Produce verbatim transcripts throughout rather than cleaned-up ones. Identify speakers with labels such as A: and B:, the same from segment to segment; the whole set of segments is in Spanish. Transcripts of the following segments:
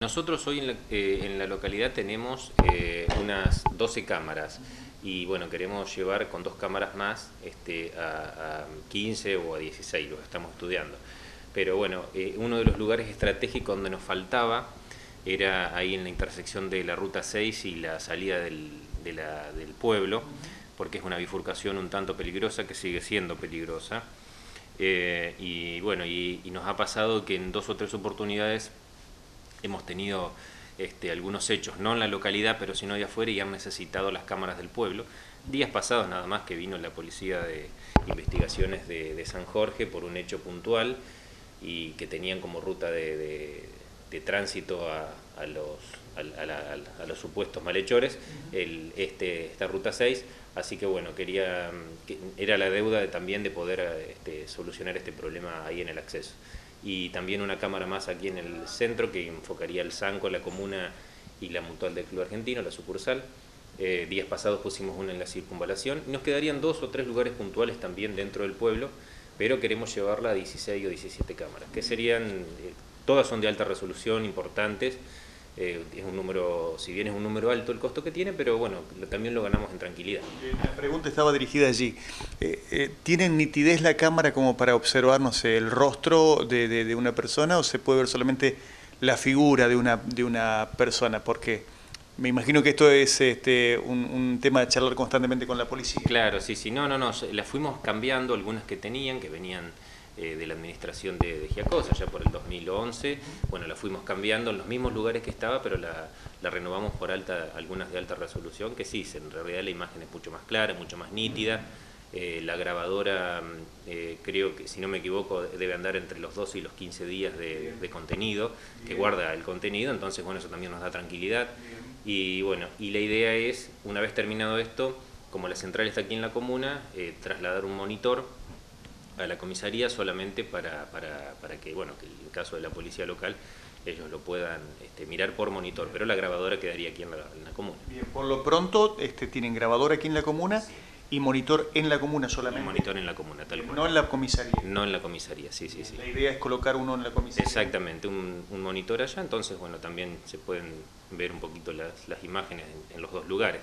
A: Nosotros hoy en la, eh, en la localidad tenemos eh, unas doce cámaras y bueno, queremos llevar con dos cámaras más este, a, a quince o a dieciséis, los estamos estudiando. Pero bueno, eh, uno de los lugares estratégicos donde nos faltaba era ahí en la intersección de la ruta seis y la salida del, de la, del pueblo, porque es una bifurcación un tanto peligrosa, que sigue siendo peligrosa. Eh, y bueno, y, y nos ha pasado que en dos o tres oportunidades hemos tenido este, algunos hechos, no en la localidad, pero sino de afuera, y han necesitado las cámaras del pueblo. Días pasados nada más que vino la Policía de Investigaciones de, de San Jorge por un hecho puntual y que tenían como ruta de, de, de tránsito a, a, los, a, a, la, a los supuestos malhechores el, este, esta ruta seis. Así que bueno, quería, que era la deuda de, también de poder este, solucionar este problema ahí en el acceso. Y también una cámara más aquí en el centro que enfocaría el Sanco, la comuna y la Mutual del Club Argentino, la sucursal. Eh, días pasados pusimos una en la circunvalación. Nos quedarían dos o tres lugares puntuales también dentro del pueblo, pero queremos llevarla a dieciséis o diecisiete cámaras, que serían, eh, todas son de alta resolución, importantes. Eh, es un número, si bien es un número alto el costo que tiene, pero bueno, lo, también lo ganamos en tranquilidad.
B: La pregunta estaba dirigida allí. Eh, eh, ¿Tienen nitidez la cámara como para observar, no sé, el rostro de, de, de una persona, o se puede ver solamente la figura de una, de una persona? Porque me imagino que esto es este, un, un tema de charlar constantemente con la policía.
A: Claro, sí, sí, no, no, no, las fuimos cambiando, algunas que tenían, que venían Eh, de la administración de, de Giacosa, ya por el dos mil once, bueno, la fuimos cambiando en los mismos lugares que estaba, pero la, la renovamos por alta, algunas de alta resolución, que sí, en realidad la imagen es mucho más clara, mucho más nítida. Eh, la grabadora, eh, creo que, si no me equivoco, debe andar entre los doce y los quince días de, de contenido, que guarda el contenido, entonces bueno, eso también nos da tranquilidad. Y bueno, y la idea es, una vez terminado esto, como la central está aquí en la comuna, eh, trasladar un monitor a la comisaría solamente para, para, para que, bueno, que en caso de la policía local ellos lo puedan este, mirar por monitor, pero la grabadora quedaría aquí en la, en la comuna.
B: Bien, por lo pronto este, tienen grabadora aquí en la comuna, sí, y monitor en la comuna solamente.
A: Y monitor en la comuna, tal cual.
B: No en la comisaría.
A: No en la comisaría, sí, sí, sí.
B: La idea es colocar uno en la comisaría.
A: Exactamente, un, un monitor allá, entonces, bueno, también se pueden ver un poquito las, las imágenes en, en los dos lugares.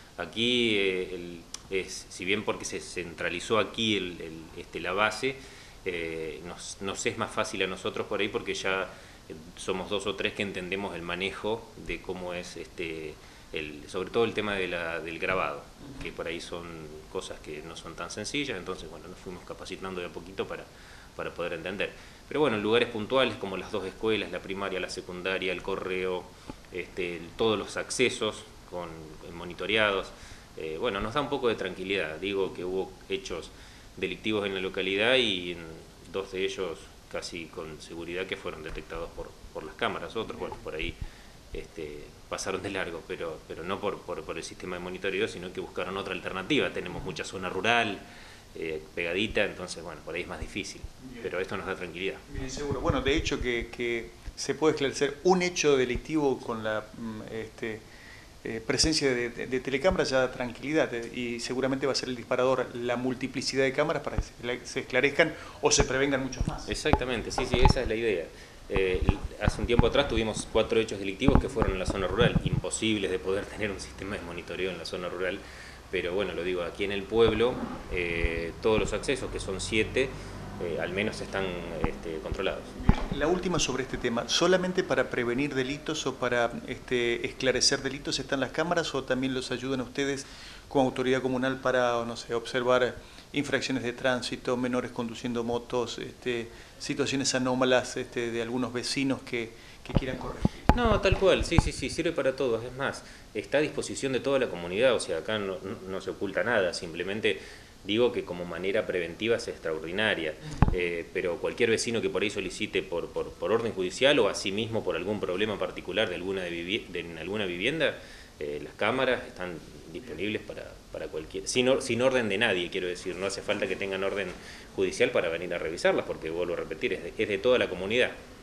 A: Aquí, eh, el, es, si bien porque se centralizó aquí el, el, este, la base, eh, nos, nos es más fácil a nosotros por ahí porque ya somos dos o tres que entendemos el manejo de cómo es, este, el, sobre todo el tema de la, del grabado, que por ahí son cosas que no son tan sencillas, entonces bueno, nos fuimos capacitando de a poquito para, para poder entender. Pero bueno, en lugares puntuales como las dos escuelas, la primaria, la secundaria, el correo, este, todos los accesos con monitoreados, eh, bueno, nos da un poco de tranquilidad. Digo que hubo hechos delictivos en la localidad y en dos de ellos casi con seguridad que fueron detectados por, por las cámaras, otros, bueno, por ahí este, pasaron de largo, pero, pero no por, por, por el sistema de monitoreo, sino que buscaron otra alternativa. Tenemos mucha zona rural, eh, pegadita, entonces, bueno, por ahí es más difícil, bien, pero esto nos da tranquilidad.
B: Bien, seguro. Bueno, de hecho que, que se puede esclarecer un hecho delictivo con la este, eh, presencia de, de, de telecámaras, ya da tranquilidad, eh, y seguramente va a ser el disparador la multiplicidad de cámaras para que se esclarezcan o se prevengan muchos más.
A: Exactamente, sí, sí, esa es la idea. Eh, hace un tiempo atrás tuvimos cuatro hechos delictivos que fueron en la zona rural, imposibles de poder tener un sistema de monitoreo en la zona rural, pero bueno, lo digo, aquí en el pueblo, eh, todos los accesos, que son siete, eh, al menos están este, controlados.
B: La última sobre este tema, ¿solamente para prevenir delitos o para este, esclarecer delitos están las cámaras o también los ayudan a ustedes como autoridad comunal para, no sé, observar infracciones de tránsito, menores conduciendo motos, este, situaciones anómalas este, de algunos vecinos que, que quieran corregir?
A: No, tal cual, sí, sí, sí, sirve para todos. Es más, está a disposición de toda la comunidad, o sea, acá no, no se oculta nada, simplemente digo que como manera preventiva es extraordinaria, eh, pero cualquier vecino que por ahí solicite por, por, por orden judicial o asimismo por algún problema particular de alguna, de vivi de, en alguna vivienda, eh, las cámaras están disponibles para, para cualquier, sin, or, sin orden de nadie, quiero decir, no hace falta que tengan orden judicial para venir a revisarlas, porque vuelvo a repetir, es de, es de toda la comunidad.